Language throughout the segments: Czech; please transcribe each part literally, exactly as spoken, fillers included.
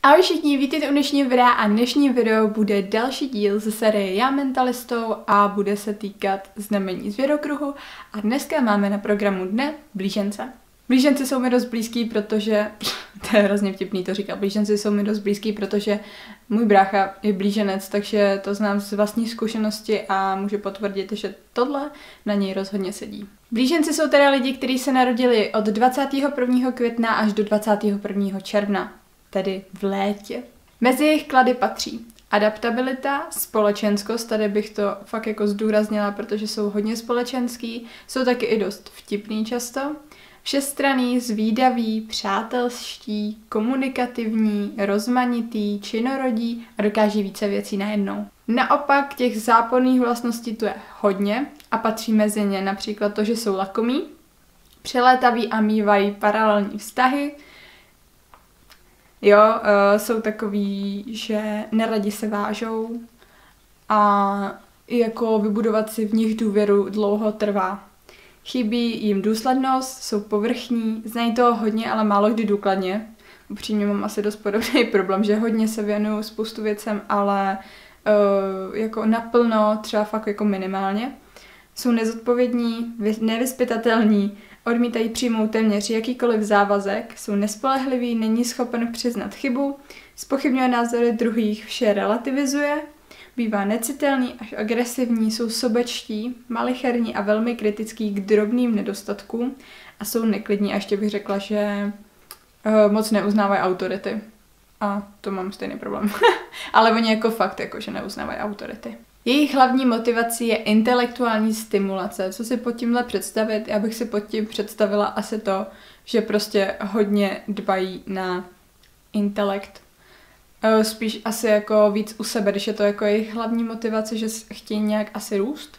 Ahoj všichni, vítejte u dnešního videa a dnešní video bude další díl ze série Já mentalistou a bude se týkat znamení zvěrokruhu a dneska máme na programu dne blížence. Blíženci jsou mi dost blízký, protože, to je hrozně vtipný to říkat, blíženci jsou mi dost blízký, protože můj brácha je blíženec, takže to znám z vlastní zkušenosti a můžu potvrdit, že tohle na něj rozhodně sedí. Blíženci jsou teda lidi, kteří se narodili od dvacátého prvního května až do dvacátého prvního června. Tedy v létě. Mezi jejich klady patří adaptabilita, společenskost, tady bych to fakt jako zdůraznila, protože jsou hodně společenský, jsou taky i dost vtipný často, všestranný, zvídavý, přátelští, komunikativní, rozmanitý, činorodí a dokáží více věcí najednou. Naopak těch záporných vlastností tu je hodně a patří mezi ně například to, že jsou lakomí, přelétaví a mívají paralelní vztahy. Jo, uh, jsou takový, že neradi se vážou a i jako vybudovat si v nich důvěru dlouho trvá. Chybí jim důslednost, jsou povrchní, znají toho hodně, ale málo kdy důkladně. Upřímně mám asi dost podobný problém, že hodně se věnuju spoustu věcem, ale uh, jako naplno, třeba fakt jako minimálně. Jsou nezodpovědní, nevyzpytatelní, odmítají přijmout téměř jakýkoliv závazek, jsou nespolehliví, není schopen přiznat chybu, zpochybňuje názory druhých, vše relativizuje, bývá necitelný až agresivní, jsou sobečtí, malicherní a velmi kritický k drobným nedostatkům a jsou neklidní a ještě bych řekla, že uh, moc neuznávají autority. A to mám stejný problém. Ale oni jako fakt, jako, že neuznávají autority. Jejich hlavní motivací je intelektuální stimulace. Co si pod tímhle představit? Já bych si pod tím představila asi to, že prostě hodně dbají na intelekt. Spíš asi jako víc u sebe, když je to jako jejich hlavní motivace, že chtějí nějak asi růst.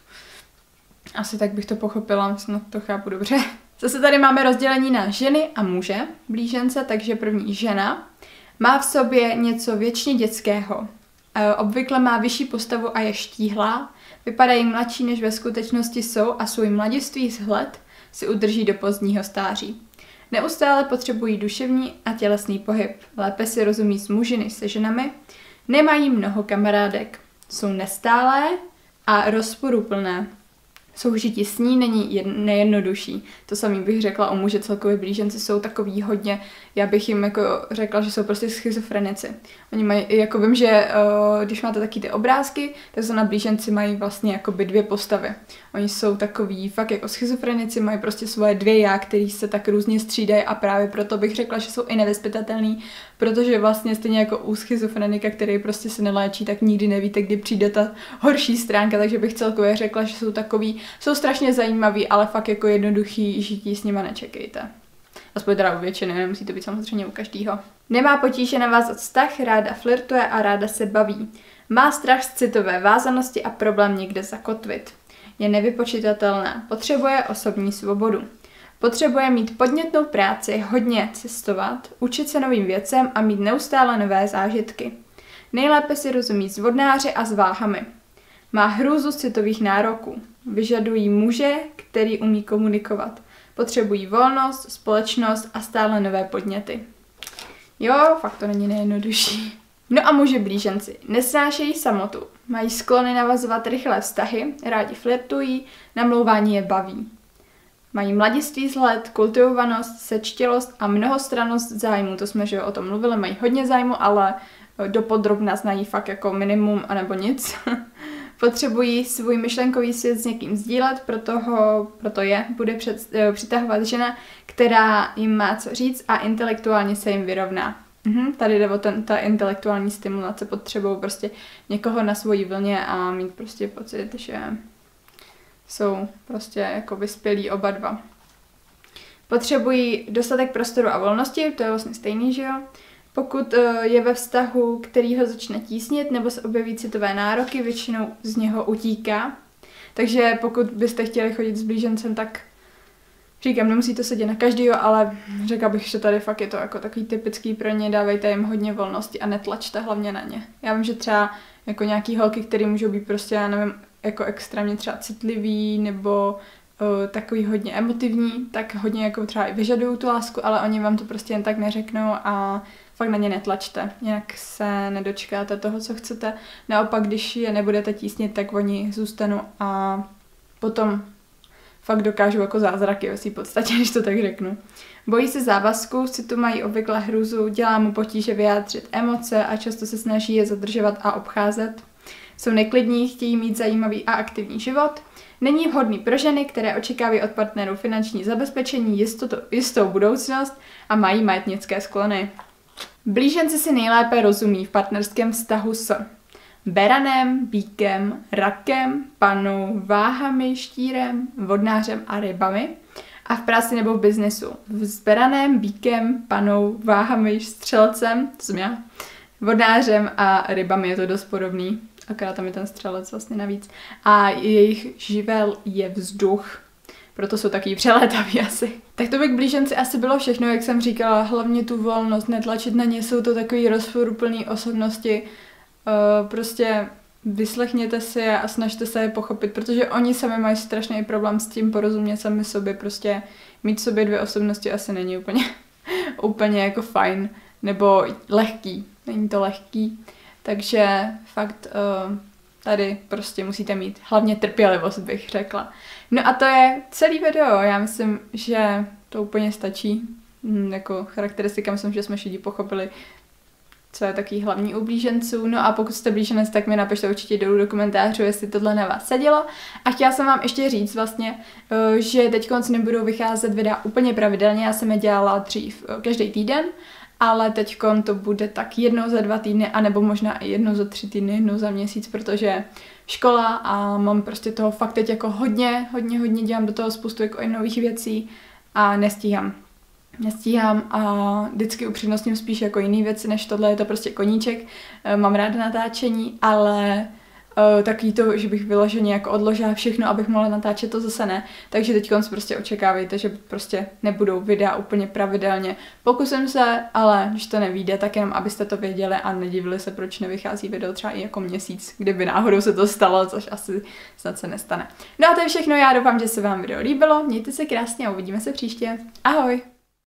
Asi tak bych to pochopila, snad to chápu dobře. Zase tady máme rozdělení na ženy a muže, blížence, takže první žena má v sobě něco věčně dětského. Obvykle má vyšší postavu a je štíhlá, vypadají mladší, než ve skutečnosti jsou a svůj mladistvý vzhled si udrží do pozdního stáří. Neustále potřebují duševní a tělesný pohyb, lépe si rozumí s muži než se ženami, nemají mnoho kamarádek, jsou nestálé a rozporuplné. Soužití s ní není jed- nejednodušší. To samý bych řekla o muže, celkově blíženci jsou takový hodně, já bych jim jako řekla, že jsou prostě schizofrenici. Oni mají, jako vím, že uh, když máte taky ty obrázky, tak se na blíženci mají vlastně jakoby dvě postavy. Oni jsou takový fakt jako schizofrenici, mají prostě svoje dvě já, který se tak různě střídají a právě proto bych řekla, že jsou i nevyzpytatelný, protože vlastně stejně jako u schizofrenika, který prostě se neléčí, tak nikdy nevíte, kdy přijde ta horší stránka, takže bych celkově řekla, že jsou takový, jsou strašně zajímaví, ale fakt jako jednoduchý žití s nima nečekejte. Aspoň teda u většiny, nemusí to být samozřejmě u každého. Nemá potíže navázat vztah, ráda flirtuje a ráda se baví. Má strach z citové vázanosti a problém někde zakotvit. Je nevypočitatelná, potřebuje osobní svobodu. Potřebuje mít podnětnou práci, hodně cestovat, učit se novým věcem a mít neustále nové zážitky. Nejlépe si rozumí s vodnáři a s váhami. Má hrůzu citových nároků. Vyžadují muže, který umí komunikovat. Potřebují volnost, společnost a stále nové podněty. Jo, fakt to není nejjednodušší. No a muži blíženci nesnášejí samotu. Mají sklony navazovat rychlé vztahy, rádi flirtují, namlouvání je baví. Mají mladiství vzhled, kultivovanost, sečtělost a mnohostrannost zájmu. To jsme, že o tom mluvili, mají hodně zájmu, ale dopodrobna znají fakt jako minimum anebo nic. Potřebují svůj myšlenkový svět s někým sdílet, proto, ho, proto je bude před, přitahovat žena, která jim má co říct a intelektuálně se jim vyrovná. Mhm, tady jde o ten, ta intelektuální stimulace, potřebují prostě někoho na svojí vlně a mít prostě pocit, že jsou prostě jako vyspělí oba dva. Potřebují dostatek prostoru a volnosti, to je vlastně stejný, že jo? Pokud je ve vztahu, který ho začne tísnit nebo se objeví citové nároky, většinou z něho utíká. Takže pokud byste chtěli chodit s blížencem, tak říkám, nemusí to sedět na každýho, ale řekla bych, že tady fakt je to jako takový typický pro ně, dávejte jim hodně volnosti a netlačte hlavně na ně. Já vím, že třeba jako nějaký holky, které můžou být prostě, já nevím, jako extrémně třeba citlivý nebo uh, takový hodně emotivní, tak hodně jako třeba i vyžadují tu lásku, ale oni vám to prostě jen tak neřeknou a fakt na ně netlačte, jinak se nedočkáte toho, co chcete. Naopak, když je nebudete tísnit, tak oni zůstanou a potom fakt dokážou jako zázraky ve svým podstatě, když to tak řeknu. Bojí se závazku, si tu mají obvykle hrůzu, dělá mu potíže vyjádřit emoce a často se snaží je zadržovat a obcházet. Jsou neklidní, chtějí mít zajímavý a aktivní život. Není vhodný pro ženy, které očekávají od partnerů finanční zabezpečení, jistotu, jistou budoucnost a mají majetnické sklony. Blíženci si nejlépe rozumí v partnerském vztahu s beranem, býkem, rakem, panou, váhami, štírem, vodnářem a rybami a v práci nebo v biznesu. S beranem, býkem, panou, váhami, střelcem, to jsem já, vodnářem a rybami je to dost podobný, akorát tam je ten střelec vlastně navíc. A jejich živel je vzduch, proto jsou taky přelétaví asi. Tak to by k blíženci asi bylo všechno, jak jsem říkala, hlavně tu volnost, netlačit na ně, jsou to takový rozporuplný osobnosti. Uh, prostě vyslechněte si je a snažte se je pochopit, protože oni sami mají strašný problém s tím porozumět sami sobě, prostě mít v sobě dvě osobnosti asi není úplně, úplně jako fajn, nebo lehký, není to lehký, takže fakt uh, tady prostě musíte mít hlavně trpělivost, bych řekla. No a to je celý video, já myslím, že to úplně stačí, hm, jako charakteristika, myslím, že jsme všichni pochopili, co je takový hlavní u blíženců. No a pokud jste blíženec, tak mi napište určitě dolů do komentářů, jestli tohle na vás sedělo. A chtěla jsem vám ještě říct vlastně, že teď nebudou vycházet videa úplně pravidelně, já jsem je dělala dřív každý týden, ale teď to bude tak jednou za dva týdny, anebo možná i jednou za tři týdny, jednou za měsíc, protože škola a mám prostě toho fakt teď jako hodně, hodně, hodně dělám do toho spoustu jako i nových věcí a nestíhám. Nestíhám a vždycky upřednostním spíš jako jiný věci, než tohle je to prostě koníček. Mám ráda natáčení, ale uh, takový to, že bych vyloženě jako odložila všechno, abych mohla natáčet, to zase ne. Takže teď prostě očekávejte, že prostě nebudou videa úplně pravidelně. Pokusím se, ale když to nevyjde, tak jenom abyste to věděli a nedivili se, proč nevychází video třeba i jako měsíc, kdyby náhodou se to stalo, což asi snad se nestane. No a to je všechno, já doufám, že se vám video líbilo, mějte se krásně a uvidíme se příště. Ahoj!